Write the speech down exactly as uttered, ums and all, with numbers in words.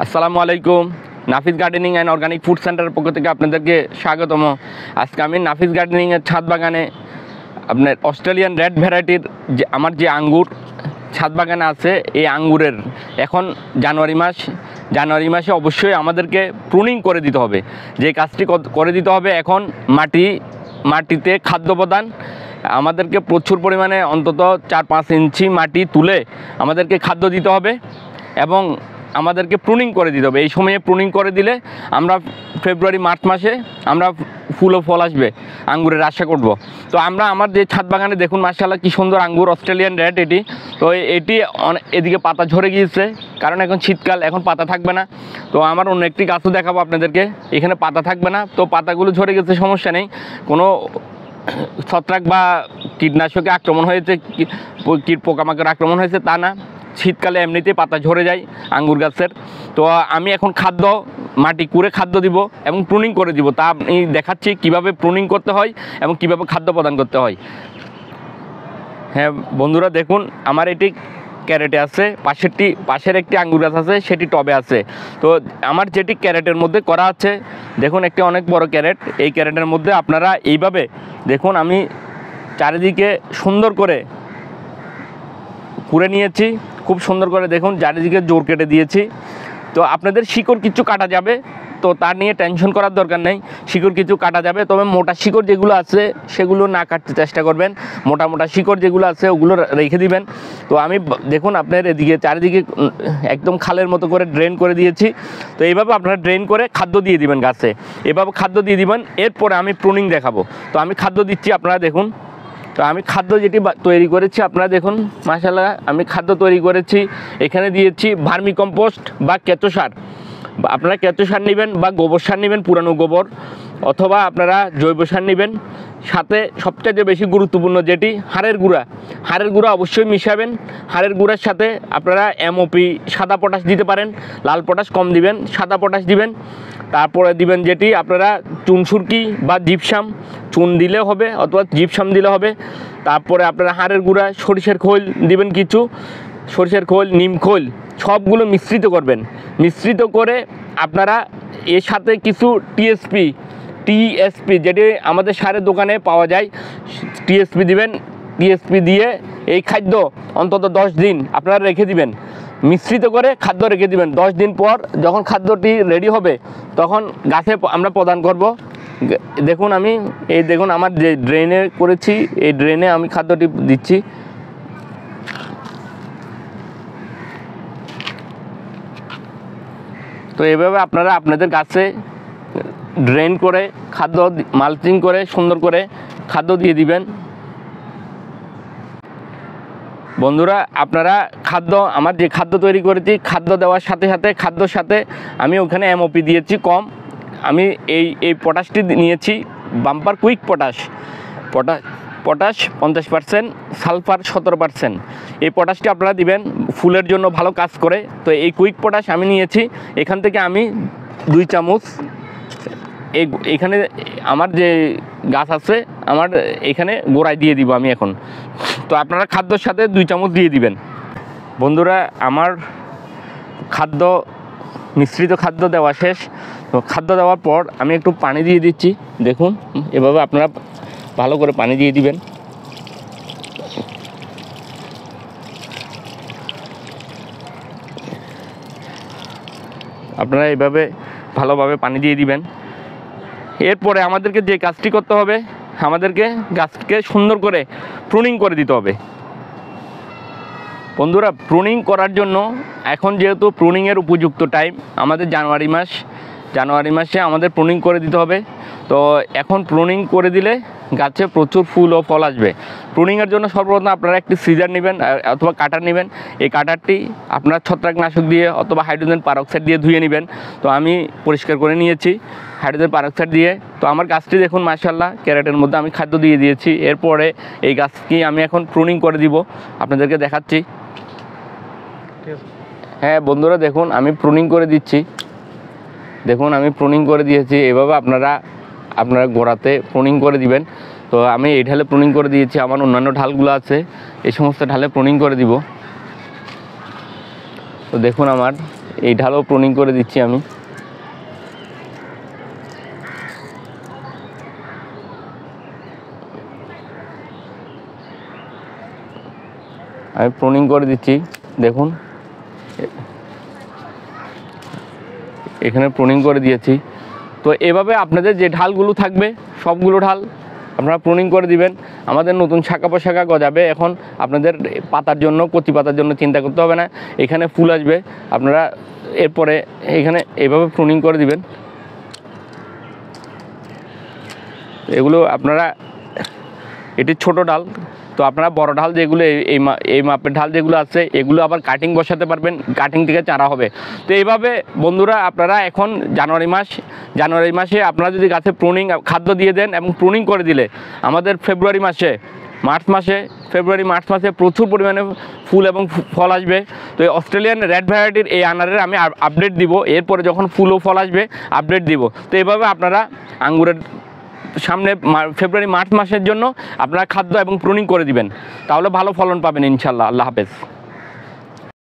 আসসালামু আলাইকুম। Nafis gardening and organic food সেন্টারের পক্ষ থেকে আপনাদেরকে স্বাগতম। আজকে আমি নাফিস গার্ডেনিংয়ের ছাদ বাগানে আপনার অস্ট্রেলিয়ান রেড ভ্যারাইটির যে আমার যে আঙ্গুর ছাদ বাগানে আছে, এই আঙ্গুরের এখন জানুয়ারি মাস জানুয়ারি মাসে অবশ্যই আমাদেরকে প্রুনিং করে দিতে হবে। যে কাজটি করে দিতে হবে, এখন মাটি মাটিতে খাদ্য প্রদান আমাদেরকে প্রচুর পরিমাণে অন্তত চার পাঁচ ইঞ্চি মাটি তুলে আমাদেরকে খাদ্য দিতে হবে এবং আমাদেরকে প্রুনিং করে দিতে হবে। এই সময়ে প্রুনিং করে দিলে আমরা ফেব্রুয়ারি মার্চ মাসে আমরা ফুল ও ফল আসবে আঙ্গুরের আশা করব। তো আমরা আমার যে ছাদ বাগানে দেখুন মাশাআল্লাহ কি সুন্দর আঙ্গুর, অস্ট্রেলিয়ান রেড এটি। তো এটি এদিকে পাতা ঝরে গিয়েছে, কারণ এখন শীতকাল, এখন পাতা থাকবে না। তো আমার অন্য একটি গাছও দেখাবো আপনাদেরকে, এখানে পাতা থাকবে না। তো পাতাগুলো ঝরে গেছে, সমস্যা নেই, কোনো ছত্রাক বা কীটনাশকে আক্রমণ হয়েছে, কীট পোকামাকড় আক্রমণ হয়েছে তা না। শীতকালে এমনিতেই পাতা ঝরে যায় আঙ্গুর গাছের। তো আমি এখন খাদ্য মাটি কুড়ে খাদ্য দিব এবং প্রুনিং করে দিব, তা আমি দেখাচ্ছি কিভাবে প্রুনিং করতে হয় এবং কিভাবে খাদ্য প্রদান করতে হয়। হ্যাঁ বন্ধুরা, দেখুন আমার এটি ক্যারেটে আছে, পাশেরটি পাশের একটি আঙ্গুর গাছ আছে, সেটি টবে আছে। তো আমার যেটি ক্যারেটের মধ্যে করা আছে, দেখুন একটি অনেক বড় ক্যারেট। এই ক্যারেটের মধ্যে আপনারা এইভাবে দেখুন আমি চারিদিকে সুন্দর করে কুড়ে নিয়েছি, খুব সুন্দর করে দেখুন চারিদিকে জোর কেটে দিয়েছি। তো আপনাদের শিকড় কিছু কাটা যাবে, তো তার নিয়ে টেনশন করার দরকার নেই, শিকড় কিছু কাটা যাবে, তবে মোটা শিকড় যেগুলো আছে সেগুলো না কাটতে চেষ্টা করবেন। মোটা মোটা শিকড় যেগুলো আছে ওগুলো রেখে দিবেন। তো আমি দেখুন আপনার এদিকে চারিদিকে একদম খালের মতো করে ড্রেন করে দিয়েছি। তো এইভাবে আপনারা ড্রেন করে খাদ্য দিয়ে দিবেন গাছে, এভাবে খাদ্য দিয়ে দিবেন। এরপরে আমি প্রুনিং দেখাবো। তো আমি খাদ্য দিচ্ছি, আপনারা দেখুন। তো আমি খাদ্য যেটি তৈরি করেছি আপনারা দেখুন মাশাআল্লাহ, আমি খাদ্য তৈরি করেছি। এখানে দিয়েছি ভার্মি কম্পোস্ট বা কেঁচো সার। আপনারা কেঁচো সার নেবেন বা গোবর সার নেবেন, পুরানো গোবর, অথবা আপনারা জৈব সার নেবেন। সাথে সবচেয়ে বেশি গুরুত্বপূর্ণ যেটি হাড়ের গুঁড়া, হাড়ের গুঁড়া অবশ্যই মিশাবেন। হাড়ের গুঁড়ার সাথে আপনারা এমওপি সাদা পটাশ দিতে পারেন, লাল পটাশ কম দিবেন, সাদা পটাশ দিবেন। তারপরে দিবেন যেটি আপনারা চুনসুরকি বা জিপসাম, চুন দিলে হবে অথবা জিপসাম দিলে হবে। তারপরে আপনারা হাড়ের গুঁড়া, সরিষার খোল দিবেন কিছু, সরিষার খোল, নিম খোল, সবগুলো মিশ্রিত করবেন। মিশ্রিত করে আপনারা এর সাথে কিছু টিএসপি টিএসপি যেটি আমাদের সারের দোকানে পাওয়া যায়, টিএসপি দিবেন। টিএসপি দিয়ে এই খাদ্য অন্তত দশ দিন আপনারা রেখে দিবেন, মিশ্রিত করে খাদ্য রেখে দিবেন। দশ দিন পর যখন খাদ্যটি রেডি হবে তখন গাছে আমরা প্রদান করব। দেখুন আমি এই দেখুন আমার যে ড্রেনে করেছি, এই ড্রেনে আমি খাদ্যটি দিচ্ছি। তো এভাবে আপনারা আপনাদের গাছে ড্রেন করে খাদ্য মালচিং করে সুন্দর করে খাদ্য দিয়ে দিবেন। বন্ধুরা, আপনারা খাদ্য আমার যে খাদ্য তৈরি করেছি, খাদ্য দেওয়ার সাথে সাথে খাদ্যর সাথে আমি ওখানে এমওপি দিয়েছি কম। আমি এই এই পটাশটি নিয়েছি bumper quick potash, potash potash পঞ্চাশ পার্সেন্ট, সালফার সতেরো পার্সেন্ট। এই পটাশটি আপনারা দিবেন, ফুলের জন্য ভালো কাজ করে। তো এই কুইক পটাশ আমি নিয়েছি, এখান থেকে আমি দুই চামচ এই এখানে আমার যে গাছ আছে আমার এখানে গোড়ায় দিয়ে দিব আমি এখন। তো আপনারা খাদ্যর সাথে দুই চামচ দিয়ে দিবেন। বন্ধুরা, আমার খাদ্য মিশ্রিত খাদ্য দেওয়া শেষ। তো খাদ্য দেওয়ার পর আমি একটু পানি দিয়ে দিচ্ছি। দেখুন এভাবে আপনারা ভালো করে পানি দিয়ে দিবেন। আপনারা এইভাবে ভালোভাবে পানি দিয়ে দিবেন। এরপরে আমাদেরকে যে কাজটি করতে হবে, আমাদেরকে গাছকে সুন্দর করে প্রুনিং করে দিতে হবে। বন্ধুরা, প্রুনিং করার জন্য এখন যেহেতু প্রুনিংয়ের উপযুক্ত টাইম আমাদের জানুয়ারি মাস, জানুয়ারি মাসে আমাদের প্রুনিং করে দিতে হবে। তো এখন প্রুনিং করে দিলে গাছে প্রচুর ফুল ও ফল আসবে। প্রুনিংয়ের জন্য সর্বপ্রথম আপনারা একটি সিজার নেবেন অথবা কাটার নেবেন। এই কাটারটি আপনারা ছত্রাকনাশক দিয়ে অথবা হাইড্রোজেন পারঅক্সাইড দিয়ে ধুয়ে নেবেন। তো আমি পরিষ্কার করে নিয়েছি হাইড্রোজেন পারঅক্সাইড দিয়ে। তো আমার গাছটি দেখুন মাশাআল্লাহ, ক্যারেটের মধ্যে আমি খাদ্য দিয়ে দিয়েছি। এরপরে এই গাছটি আমি এখন প্রুনিং করে দিব, আপনাদেরকে দেখাচ্ছি। হ্যাঁ বন্ধুরা, দেখুন আমি প্রুনিং করে দিচ্ছি। দেখুন আমি প্রুনিং করে দিয়েছি। এভাবে আপনারা আপনারা গোড়াতে প্রুনিং করে দিবেন। তো আমি এই ঢালে প্রুনিং করে দিয়েছি, আমার অন্যান্য ঢালগুলো আছে, এই সমস্ত ঢালে প্রুনিং করে দিব। তো দেখুন আমার এই ঢালও প্রুনিং করে দিচ্ছি আমি। আমি প্রুনিং করে দিচ্ছি, দেখুন এখানে প্রুনিং করে দিয়েছি। তো এভাবে আপনাদের যে ঢালগুলো থাকবে সবগুলো ঢাল আপনারা প্রুনিং করে দিবেন। আমাদের নতুন শাখা পোশাখা গজাবে, এখন আপনাদের পাতার জন্য কচি পাতার জন্য চিন্তা করতে হবে না, এখানে ফুল আসবে। আপনারা এরপরে এখানে এভাবে প্রুনিং করে দিবেন। এগুলো আপনারা, এটি ছোট ডাল, তো আপনারা বড় ঢাল যেগুলো এই এই মাপের ঢাল যেগুলো আছে এগুলো আবার কাটিং বসাতে পারবেন, কাটিং থেকে চারা হবে। তো এইভাবে বন্ধুরা আপনারা এখন জানুয়ারি মাস জানুয়ারি মাসে আপনারা যদি গাছে প্রুনিং খাদ্য দিয়ে দেন এবং প্রুনিং করে দিলে আমাদের ফেব্রুয়ারি মাসে মার্চ মাসে ফেব্রুয়ারি মার্চ মাসে প্রচুর পরিমাণে ফুল এবং ফল আসবে। তো এই অস্ট্রেলিয়ান রেড ভ্যারাইটির এই আনারের আমি আপডেট দিব, এরপরে যখন ফুল ও ফল আসবে আপডেট দিব। তো এইভাবে আপনারা আঙ্গুরের সামনে ফেব্রুয়ারি মার্চ মাসের জন্য আপনারা খাদ্য এবং প্রুনিং করে দিবেন, তাহলে ভালো ফলন পাবেন ইনশাল্লাহ। আল্লাহ হাফেজ।